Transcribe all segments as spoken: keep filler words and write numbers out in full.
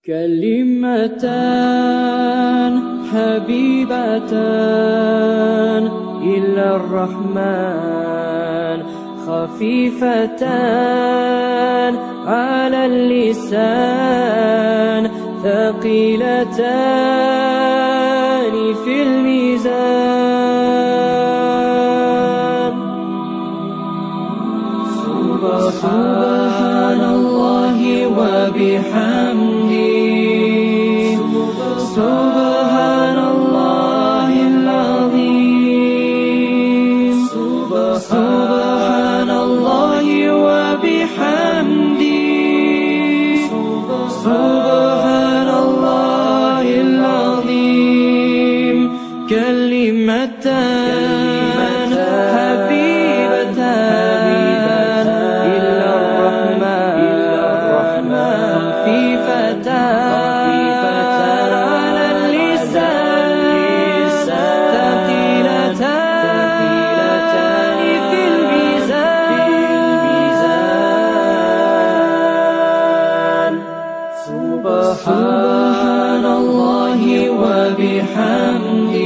كلمتان حبيبتان إلى الرحمن خفيفتان على اللسان ثقيلتان في الميزان. سبحان الله وبحمده سبحان الله العظيم سبحان الله وبحمده سبحان الله العظيم. كلمتان حبيبتان إلى الرحمن خفيفتان على اللسان ثقيلتان في الميزان. سبحان الله وبحمده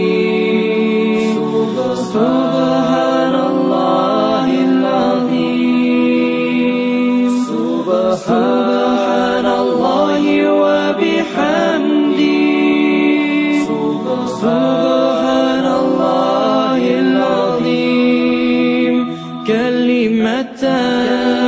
سبحان الله العظيم سبحان الله وبحمده سبحان الله العظيم. كلمتان